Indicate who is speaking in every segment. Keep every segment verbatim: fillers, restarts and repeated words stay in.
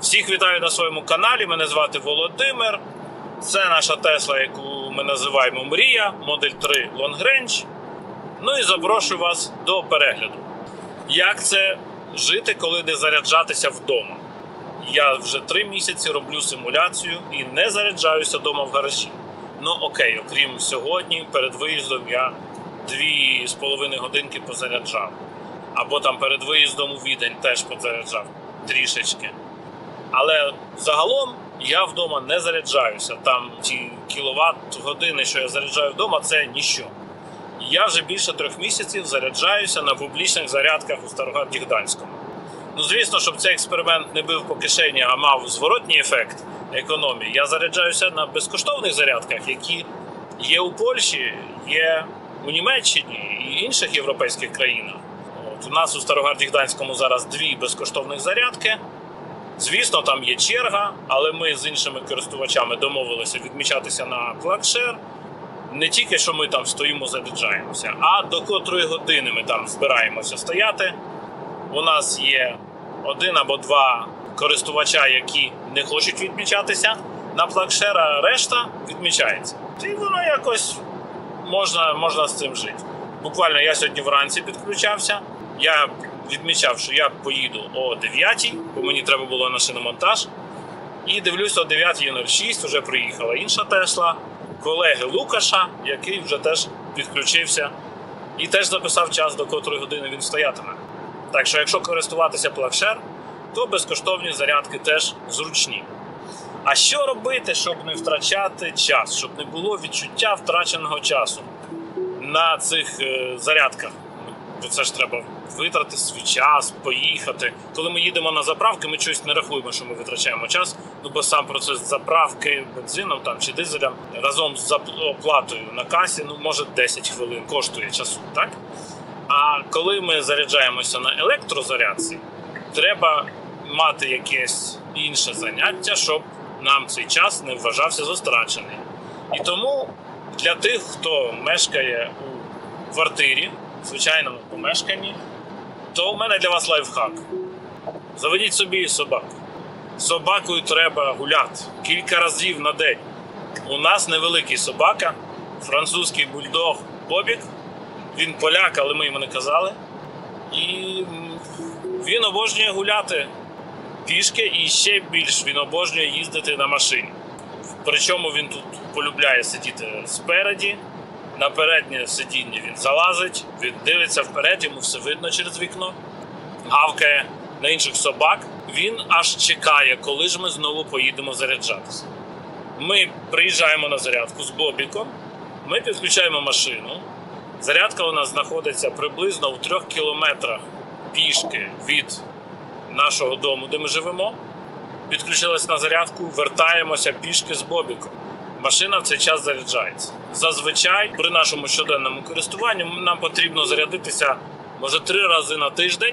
Speaker 1: Всіх вітаю на своєму каналі, мене звати Володимир. Це наша Тесла, яку ми називаємо Мрія, модель три Long Range. Ну і запрошую вас до перегляду. Як це жити, коли не заряджатися вдома? Я вже три місяці роблю симуляцію і не заряджаюся вдома в гаражі. Ну окей, окрім сьогодні, перед виїздом я дві з половиною годинки позаряджав. Або там перед виїздом у Відень теж позаряджав трішечки. Але загалом я вдома не заряджаюся. Там ті кіловат-години, що я заряджаю вдома, це ніщо. Я вже більше трьох місяців заряджаюся на публічних зарядках у Старограді Гданському. Ну, звісно, щоб цей експеримент не бив по кишені, а мав зворотній ефект економії, я заряджаюся на безкоштовних зарядках, які є у Польщі, є у Німеччині і інших європейських країнах. От, у нас у Старограді Гданському зараз дві безкоштовних зарядки. Звісно, там є черга, але ми з іншими користувачами домовилися відмічатися на PlugShare. Не тільки, що ми там стоїмо, заряджаємося, а до котрої години ми там збираємося стояти. У нас є один або два користувача, які не хочуть відмічатися на PlugShare, а решта відмічається. І воно якось можна, можна з цим жити. Буквально я сьогодні вранці підключався. Я відмічав, що я поїду о дев'ятій, бо мені треба було на шиномонтаж. І дивлюся, о дев'ятій нуль шість вже приїхала інша Тесла, колеги Лукаша, який вже теж підключився і теж записав час, до котрої години він стоятиме. Так що, якщо користуватися PlugShare, то безкоштовні зарядки теж зручні. А що робити, щоб не втрачати час, щоб не було відчуття втраченого часу на цих е, зарядках? Бо це ж треба витратити свій час, поїхати. Коли ми їдемо на заправки, ми чогось не рахуємо, що ми витрачаємо час, ну бо сам процес заправки бензином там, чи дизелем разом з оплатою на касі, ну може десять хвилин коштує часу, так? А коли ми заряджаємося на електрозарядці, треба мати якесь інше заняття, щоб нам цей час не вважався за страчений. І тому для тих, хто мешкає у квартирі, в звичайному помешканні, то у мене для вас лайфхак. Заведіть собі собаку. З собакою треба гуляти кілька разів на день. У нас невеликий собака, французький бульдог Бобік. Він поляк, але ми йому не казали. І він обожнює гуляти пішки і ще більш він обожнює їздити на машині. Причому він тут полюбляє сидіти спереді. На переднє сидіння він залазить, він дивиться вперед, йому все видно через вікно, гавкає на інших собак. Він аж чекає, коли ж ми знову поїдемо заряджатися. Ми приїжджаємо на зарядку з Бобіком, ми підключаємо машину. Зарядка у нас знаходиться приблизно у трьох кілометрах пішки від нашого дому, де ми живемо. Підключилися на зарядку, вертаємося пішки з Бобіком. Машина в цей час заряджається. Зазвичай при нашому щоденному користуванні нам потрібно зарядитися, може, три рази на тиждень.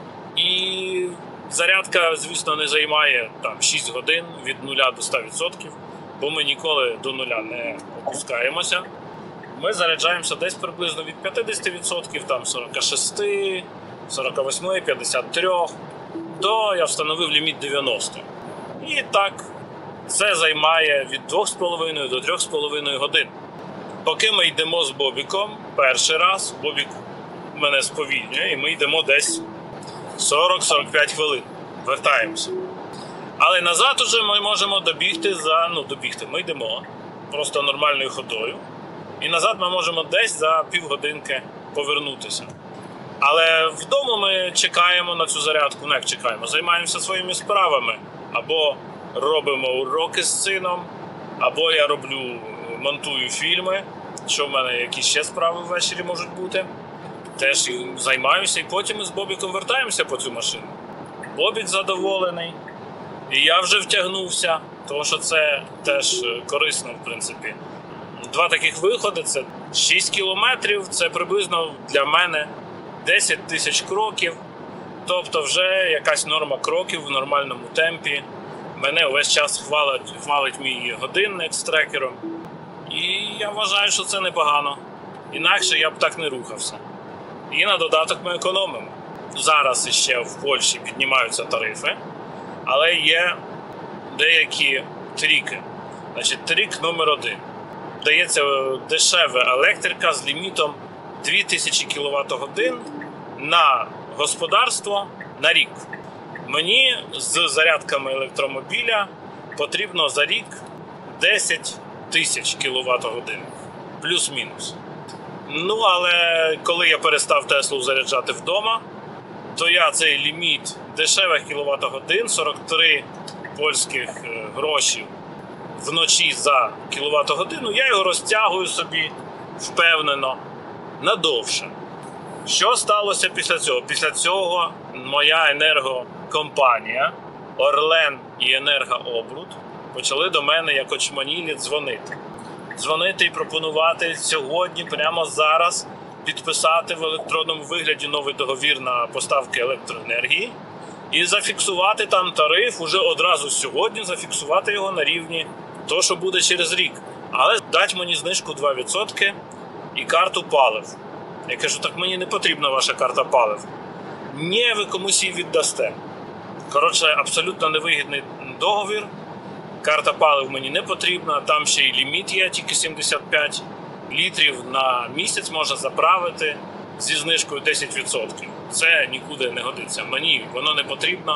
Speaker 1: І зарядка, звісно, не займає там шість годин від нуля до ста відсотків, бо ми ніколи до нуля не опускаємося. Ми заряджаємося десь приблизно від п'ятдесят відсотків, там сорок шість, сорок вісім, п'ятдесят три, до я встановив ліміт дев'яносто. І так це займає від двох з половиною до трьох з половиною годин. Поки ми йдемо з Бобіком перший раз, Бобік мене сповільнює, і ми йдемо десь сорок - сорок п'ять хвилин. Вертаємося. Але назад уже ми можемо добігти за, ну добігти, ми йдемо просто нормальною ходою. І назад ми можемо десь за півгодинки повернутися. Але вдома ми чекаємо на цю зарядку, не як чекаємо, займаємося своїми справами. Або робимо уроки з сином, або я роблю, монтую фільми, що в мене якісь ще справи ввечері можуть бути. Теж займаюся, і потім ми з Бобіком вертаємося по цю машину. Бобік задоволений, і я вже втягнувся, тому що це теж корисно, в принципі. Два таких виходи – це шість кілометрів, це приблизно для мене десять тисяч кроків. Тобто вже якась норма кроків в нормальному темпі. Мене увесь час хвалить, хвалить мій годинник з трекером. І я вважаю, що це непогано. Інакше я б так не рухався. І на додаток ми економимо. Зараз іще в Польщі піднімаються тарифи. Але є деякі тріки. Значить, трік номер один. Дається дешева електрика з лімітом дві тисячі кіловат-годин на господарство на рік. Мені з зарядками електромобіля потрібно за рік десять тисяч кіловат-годин. Плюс-мінус. Ну, але коли я перестав Теслу заряджати вдома, то я цей ліміт дешевих кіловат-годин, сорок три польських гроші вночі за кіловат-годину, я його розтягую собі впевнено надовше. Що сталося після цього? Після цього моя енергокомпанія Орлен і Енергообрут почали до мене як очманілі дзвонити. Дзвонити і пропонувати сьогодні, прямо зараз, підписати в електронному вигляді новий договір на поставки електроенергії і зафіксувати там тариф, уже одразу сьогодні зафіксувати його на рівні того, що буде через рік. Але дать мені знижку два відсотки і карту палив. Я кажу, так мені не потрібна ваша карта палив. Ні, ви комусь її віддасте. Коротше, абсолютно невигідний договір. Карта палив мені не потрібна, там ще й ліміт є, тільки сімдесят п'ять літрів на місяць можна заправити зі знижкою десять відсотків. Це нікуди не годиться. Мені воно не потрібно.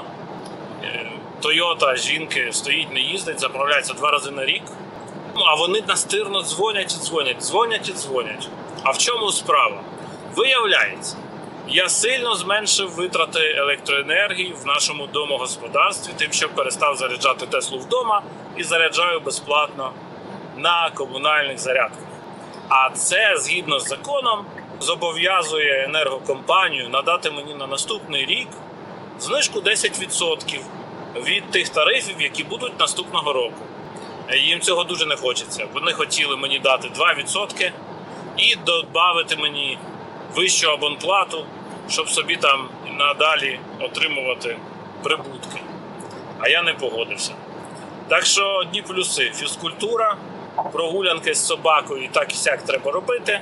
Speaker 1: Тойота жінки стоїть, не їздить, заправляється два рази на рік. Ну, а вони настирно дзвонять і дзвонять, дзвонять і дзвонять. А в чому справа? Виявляється, я сильно зменшив витрати електроенергії в нашому домогосподарстві, тим, що перестав заряджати Теслу вдома і заряджаю безплатно на комунальних зарядках. А це, згідно з законом, зобов'язує енергокомпанію надати мені на наступний рік знижку десять відсотків від тих тарифів, які будуть наступного року. Їм цього дуже не хочеться. Вони хотіли мені дати два відсотки і додати мені вищу абонплату, щоб собі там надалі отримувати прибутки. А я не погодився. Так що одні плюси. Фізкультура, прогулянки з собакою і так і сяк треба робити.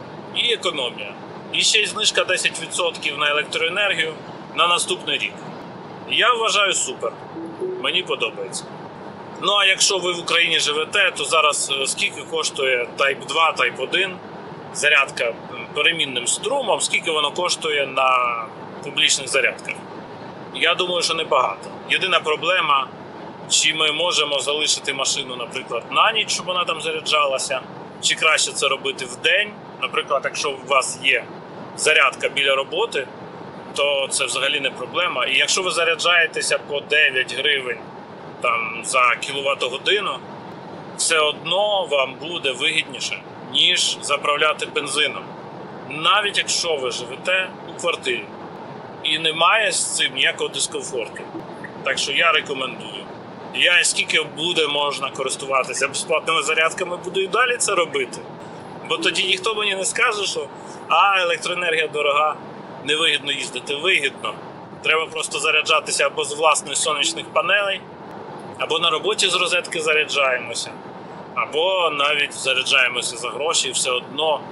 Speaker 1: І економія. І ще й знижка десять відсотків на електроенергію на наступний рік. Я вважаю супер. Мені подобається. Ну а якщо ви в Україні живете, то зараз скільки коштує тайп два, тайп один, зарядка перемінним струмом, скільки воно коштує на публічних зарядках? Я думаю, що небагато. Єдина проблема, чи ми можемо залишити машину, наприклад, на ніч, щоб вона там заряджалася, чи краще це робити вдень. Наприклад, якщо у вас є зарядка біля роботи, то це взагалі не проблема. І якщо ви заряджаєтеся по дев'ять гривень там, за кіловат-годину, все одно вам буде вигідніше, ніж заправляти бензином. Навіть якщо ви живете у квартирі і немає з цим ніякого дискомфорту. Так що я рекомендую. Я скільки буде можна користуватися безплатними зарядками, буду і далі це робити. Бо тоді ніхто мені не скаже, що а, електроенергія дорога, невигідно їздити. Вигідно. Треба просто заряджатися або з власних сонячних панелей, або на роботі з розетки заряджаємося, або навіть заряджаємося за гроші, і все одно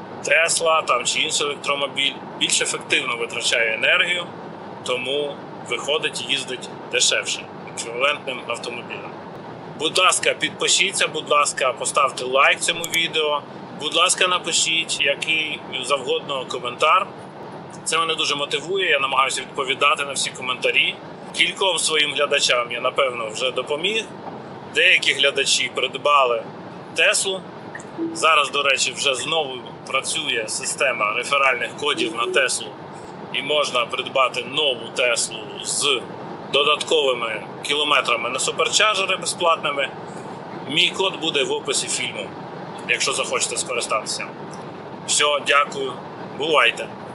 Speaker 1: Тесла там, чи інший електромобіль більш ефективно витрачає енергію, тому виходить і їздить дешевше, еквівалентним автомобілем. Будь ласка, підпишіться, будь ласка, поставте лайк цьому відео, будь ласка, напишіть який завгодно коментар. Це мене дуже мотивує, я намагаюся відповідати на всі коментарі. Кільком своїм глядачам я, напевно, вже допоміг. Деякі глядачі придбали Теслу. Зараз, до речі, вже знову працює система реферальних кодів на Теслу. І можна придбати нову Теслу з додатковими кілометрами на суперчарджери безплатними. Мій код буде в описі фільму, якщо захочете скористатися. Все, дякую. Бувайте!